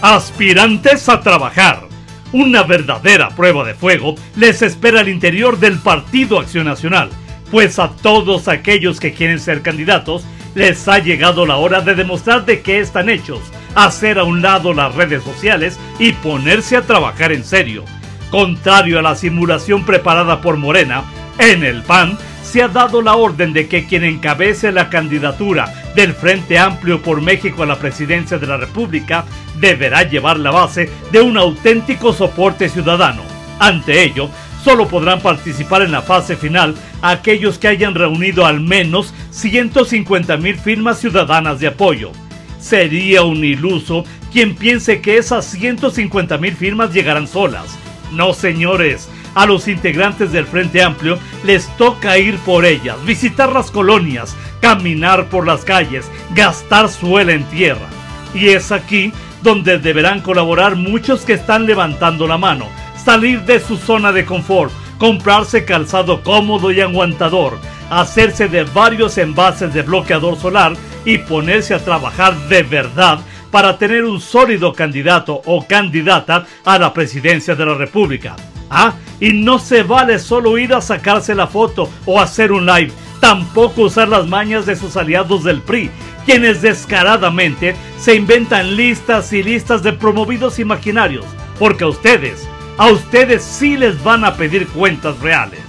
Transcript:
Aspirantes a trabajar. Una verdadera prueba de fuego les espera al interior del Partido Acción Nacional, pues a todos aquellos que quieren ser candidatos les ha llegado la hora de demostrar de qué están hechos, hacer a un lado las redes sociales y ponerse a trabajar en serio. Contrario a la simulación preparada por Morena, en el PAN se ha dado la orden de que quien encabece la candidatura del Frente Amplio por México a la presidencia de la República deberá llevar la base de un auténtico soporte ciudadano. Ante ello, solo podrán participar en la fase final aquellos que hayan reunido al menos 150,000 firmas ciudadanas de apoyo. Sería un iluso quien piense que esas 150,000 firmas llegarán solas. No, señores. A los integrantes del Frente Amplio les toca ir por ellas, visitar las colonias, caminar por las calles, gastar suela en tierra. Y es aquí donde deberán colaborar muchos que están levantando la mano, salir de su zona de confort, comprarse calzado cómodo y aguantador, hacerse de varios envases de bloqueador solar y ponerse a trabajar de verdad para tener un sólido candidato o candidata a la presidencia de la República. Y no se vale solo ir a sacarse la foto o hacer un live, tampoco usar las mañas de sus aliados del PRI, quienes descaradamente se inventan listas y listas de promovidos imaginarios, porque a ustedes sí les van a pedir cuentas reales.